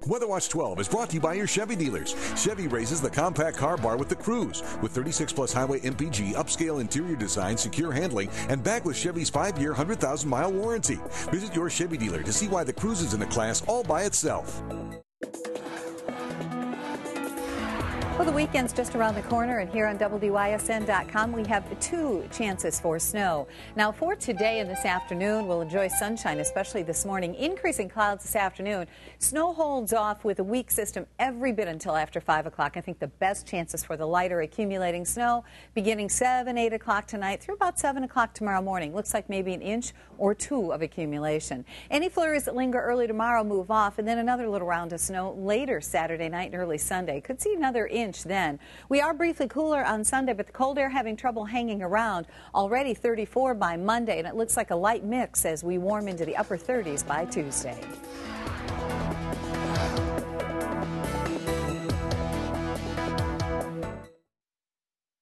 Weather Watch 12 is brought to you by your Chevy dealers. Chevy raises the compact car bar with the Cruze. With 36 plus highway MPG, upscale interior design, secure handling, and backed with Chevy's 5-year, 100,000-mile warranty. Visit your Chevy dealer to see why the Cruze is in a class all by itself. Well, the weekend's just around the corner, and here on WDYSN.com we have 2 chances for snow. Now, for today and this afternoon, we'll enjoy sunshine, especially this morning. Increasing clouds this afternoon. Snow holds off with a weak system every bit until after 5 o'clock. I think the best chances for the lighter accumulating snow beginning 7, 8 o'clock tonight through about 7 o'clock tomorrow morning. Looks like maybe an inch or 2 of accumulation. Any flurries that linger early tomorrow move off, and then another little round of snow later Saturday night and early Sunday. Could see another inch then. We are briefly cooler on Sunday, but the cold air having trouble hanging around. Already 34 by Monday, and it looks like a light mix as we warm into the upper 30s by Tuesday.